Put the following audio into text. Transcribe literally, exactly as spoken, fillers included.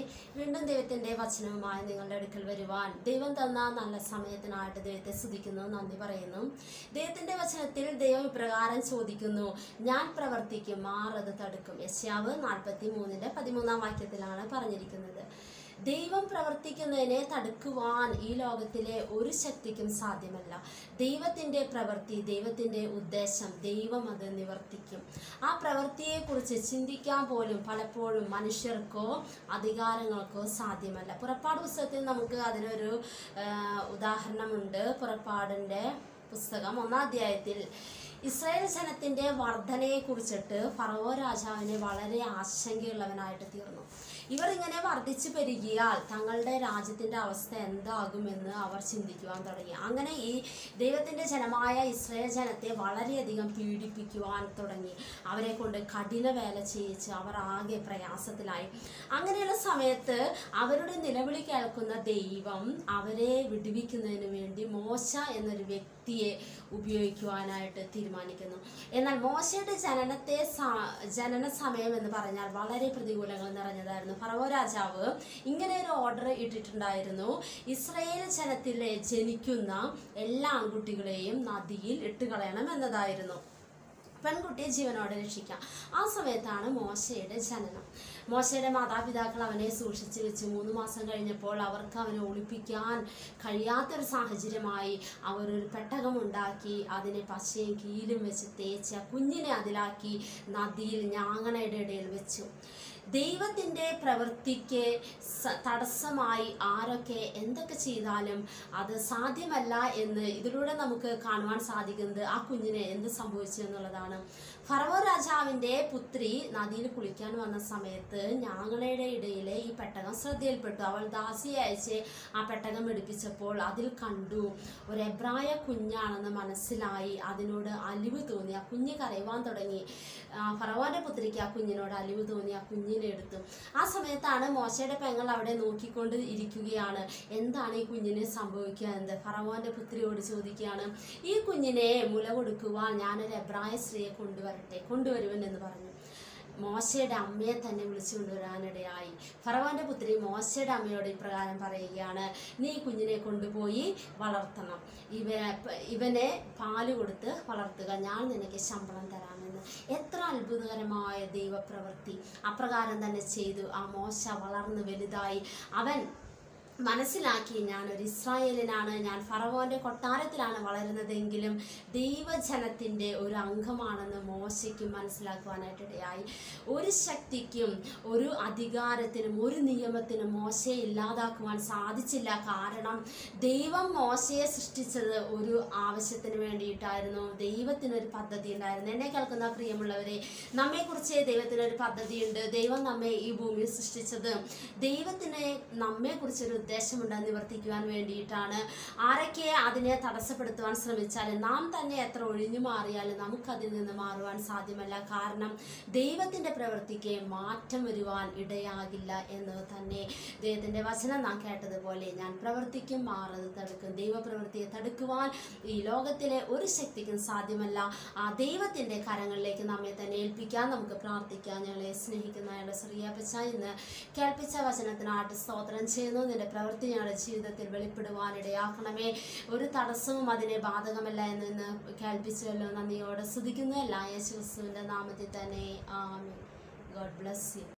വീണ്ടും ദൈവത്തിന്റെ വചനവുമായി നിങ്ങളുടെ അടുക്കൽ വരുവാൻ ദൈവം തന്ന നല്ല സമയത്തിനായിട്ട് ദൈവത്തെ സ്തുതിക്കുന്നു, നന്ദി പറയുന്നു. ദൈവത്തിന്റെ വചനത്തിൽ ദൈവം ഇപ്രകാരം ചോദിക്കുന്നു, ഞാൻ പ്രവർത്തിക്കും, മാറത് തടുക്കും. യെശയ്യാവ് നാൽപ്പത്തി മൂന്നിന്റെ പതിമൂന്നാം വാക്യത്തിലാണ് പറഞ്ഞിരിക്കുന്നത്. ദൈവം പ്രവർത്തിക്കുന്നതിനെ തടുക്കുവാൻ ഈ ലോകത്തിലെ ഒരു ശക്തിക്കും സാധ്യമല്ല. ദൈവത്തിൻ്റെ പ്രവൃത്തി, ദൈവത്തിൻ്റെ ഉദ്ദേശം, ദൈവം അത് നിവർത്തിക്കും. ആ പ്രവൃത്തിയെക്കുറിച്ച് ചിന്തിക്കാൻ പോലും പലപ്പോഴും മനുഷ്യർക്കോ അധികാരങ്ങൾക്കോ സാധ്യമല്ല. പുറപ്പാട് പുസ്തകത്തിൽ നമുക്ക് അതിനൊരു ഉദാഹരണമുണ്ട്. പുറപ്പാടിൻ്റെ പുസ്തകം ഒന്നാം അധ്യായത്തിൽ ഇസ്രായേൽ ജനത്തിൻ്റെ വർധനയെ കുറിച്ചിട്ട് ഫറവോ രാജാവിന് വളരെ ആശങ്കയുള്ളവനായിട്ട് തീർന്നു. ഇവർ ഇങ്ങനെ വർദ്ധിച്ചു പെരുകിയാൽ തങ്ങളുടെ രാജ്യത്തിൻ്റെ അവസ്ഥ എന്താകുമെന്ന് അവർ ചിന്തിക്കുവാൻ തുടങ്ങി. അങ്ങനെ ഈ ദൈവത്തിൻ്റെ ജനമായ ഇസ്രായേൽ ജനത്തെ വളരെയധികം പീഡിപ്പിക്കുവാൻ തുടങ്ങി. അവരെ കൊണ്ട് കഠിന വേല ചെയ്യിച്ച് അവർ ആകെ പ്രയാസത്തിലായി. അങ്ങനെയുള്ള സമയത്ത് അവരുടെ നിലവിളി കേൾക്കുന്ന ദൈവം അവരെ വിടുവിക്കുന്നതിന് വേണ്ടി മോശ എന്നൊരു വ്യക്തിയെ ഉപയോഗിക്കുവാനായിട്ട് തീരുമാനിക്കുന്നു. എന്നാൽ മോശയുടെ ജനനത്തെ ജനന സമയം എന്ന് പറഞ്ഞാൽ വളരെ പ്രതികൂലങ്ങൾ നിറഞ്ഞതായിരുന്നു. ഫറവോ രാജാവ് ഇങ്ങനെ ഒരു ഓർഡർ ഇട്ടിട്ടുണ്ടായിരുന്നു, ഇസ്രായേൽ ജനത്തിലെ ജനിക്കുന്ന എല്ലാ ആൺകുട്ടികളെയും നദിയിൽ ഇട്ടുകളയണം എന്നതായിരുന്നു. പെൺകുട്ടിയെ ജീവനോടെ രക്ഷിക്കാം. ആ സമയത്താണ് മോശയുടെ ജനനം. മോശയുടെ മാതാപിതാക്കൾ അവനെ സൂക്ഷിച്ചു വെച്ച് മൂന്ന് മാസം കഴിഞ്ഞപ്പോൾ അവർക്ക് അവനെ ഒളിപ്പിക്കാൻ കഴിയാത്തൊരു സാഹചര്യമായി അവരൊരു പെട്ടകമുണ്ടാക്കി അതിനെ പശയും കീലും വെച്ച് തേച്ച് കുഞ്ഞിനെ അതിലാക്കി നദിയിൽ ഞാങ്ങണയുടെ ഇടയിൽ വെച്ചു. ദൈവത്തിൻ്റെ പ്രവൃത്തിക്ക് തടസ്സമായി ആരൊക്കെ എന്തൊക്കെ ചെയ്താലും അത് സാധ്യമല്ല എന്ന് ഇതിലൂടെ നമുക്ക് കാണുവാൻ സാധിക്കുന്നത് ആ കുഞ്ഞിന് എന്ത് സംഭവിച്ചു എന്നുള്ളതാണ്. ഫറവോ രാജാവിൻ്റെ പുത്രി നദിയിൽ കുളിക്കാൻ വന്ന സമയത്ത് ഞാങ്ങളയുടെ ഇടയിലെ ഈ പെട്ടകം ശ്രദ്ധയിൽപ്പെട്ടു. അവൾ ദാസിയെ അയച്ച് ആ പെട്ടകം എടുപ്പിച്ചപ്പോൾ അതിൽ കണ്ടു ഒരു എബ്രായ കുഞ്ഞാണെന്ന് മനസ്സിലായി. അതിനോട് അലിവ് തോന്നി. ആ കുഞ്ഞ് കരയുവാൻ തുടങ്ങി. ഫറവോന്റെ പുത്രിക്ക് ആ കുഞ്ഞിനോട് അലിവ് തോന്നി. ആ കുഞ്ഞിനെ എടുത്തു. ആ സമയത്താണ് മോശയുടെ പെങ്ങൾ അവിടെ നോക്കിക്കൊണ്ട് ഇരിക്കുകയാണ്. എന്താണ് ഈ കുഞ്ഞിന് സംഭവിക്കുക എന്ന് ഫറവോന്റെ പുത്രിയോട് ചോദിക്കുകയാണ്. ഈ കുഞ്ഞിനെ മുല കൊടുക്കുവാൻ ഞാനൊരു എബ്രായ സ്ത്രീയെ കൊണ്ടുവരട്ടെ, കൊണ്ടുവരുവൻ എന്ന് പറഞ്ഞു. മോശയുടെ അമ്മയെ തന്നെ വിളിച്ചു കൊണ്ടുവരാനിടയായി. ഫറവോന്റെ പുത്രി മോശയുടെ അമ്മയോട് ഇപ്രകാരം പറയുകയാണ്, നീ കുഞ്ഞിനെ കൊണ്ടുപോയി വളർത്തണം, ഇവ ഇവനെ പാല് കൊടുത്ത് വളർത്തുക, ഞാൻ നിനക്ക് ശമ്പളം തരാമെന്ന്. എത്ര അത്ഭുതകരമായ ദൈവപ്രവൃത്തി! അപ്രകാരം തന്നെ ചെയ്തു. ആ മോശ വളർന്ന് വലുതായി. അവൻ മനസ്സിലാക്കി, ഞാനൊരു ഇസ്രായേലിനാണ്, ഞാൻ ഫറവോന്റെ കൊട്ടാരത്തിലാണ് വളരുന്നതെങ്കിലും ദൈവജനത്തിൻ്റെ ഒരു അംഗമാണെന്ന് മോശയ്ക്ക് മനസ്സിലാക്കുവാനായിട്ടിടയായി. ഒരു ശക്തിക്കും ഒരു അധികാരത്തിനും ഒരു നിയമത്തിനും മോശയെ ഇല്ലാതാക്കുവാൻ സാധിച്ചില്ല. കാരണം ദൈവം മോശയെ സൃഷ്ടിച്ചത് ഒരു ആവശ്യത്തിന് വേണ്ടിയിട്ടായിരുന്നു. ദൈവത്തിനൊരു പദ്ധതി ഉണ്ടായിരുന്നു. എന്നെ കേൾക്കുന്ന പ്രിയമുള്ളവരെ, നമ്മെക്കുറിച്ച് ദൈവത്തിനൊരു പദ്ധതിയുണ്ട്. ദൈവം നമ്മെ ഈ ഭൂമിയിൽ സൃഷ്ടിച്ചത് ദൈവത്തിന് നമ്മെക്കുറിച്ചൊരു ഉദ്ദേശമുണ്ടെന്ന് നിവർത്തിക്കുവാൻ വേണ്ടിയിട്ടാണ്. ആരൊക്കെ അതിനെ തടസ്സപ്പെടുത്തുവാൻ ശ്രമിച്ചാലും നാം തന്നെ എത്ര ഒഴിഞ്ഞു മാറിയാലും നമുക്കതിൽ നിന്ന് മാറുവാൻ സാധ്യമല്ല. കാരണം ദൈവത്തിൻ്റെ പ്രവൃത്തിക്ക് മാറ്റം വരുവാൻ ഇടയാകില്ല എന്ന് തന്നെ. ദൈവത്തിൻ്റെ വചനം നാം കേട്ടതുപോലെ, ഞാൻ പ്രവർത്തിക്കും, മാറത് തടുക്കും. ദൈവപ്രവൃത്തിയെ തടുക്കുവാൻ ഈ ലോകത്തിലെ ഒരു ശക്തിക്കും സാധ്യമല്ല. ആ ദൈവത്തിൻ്റെ കരങ്ങളിലേക്ക് നമ്മെ തന്നെ ഏൽപ്പിക്കാൻ നമുക്ക് പ്രാർത്ഥിക്കാം. ഞങ്ങളെ സ്നേഹിക്കുന്ന ഞങ്ങളുടെ ശ്രീയപ്പച്ച ഇന്ന് കേൾപ്പിച്ച വചനത്തിനായിട്ട് സ്തോത്രം ചെയ്യുന്നു. നിന്റെ പ്രവൃത്തി ഞങ്ങളുടെ ജീവിതത്തിൽ വെളിപ്പെടുവാനിടയാക്കണമേ. ഒരു തടസ്സവും അതിനെ ബാധകമല്ല എന്ന് കേൾപ്പിച്ചല്ലോ. നന്ദിയോടെ സ്തുതിക്കുന്നു. എല്ലാ യേശുവിന്റെ നാമത്തിൽ തന്നെ ആമേൻ. God bless you.